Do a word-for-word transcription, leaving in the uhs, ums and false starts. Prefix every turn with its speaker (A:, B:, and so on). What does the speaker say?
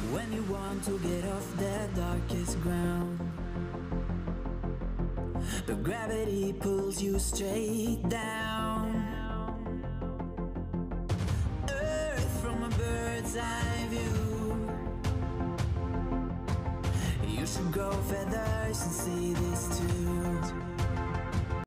A: when you want to get off that darkest ground, but gravity pulls you straight down. Earth from a bird's eye view. You should grow feathers and see this too.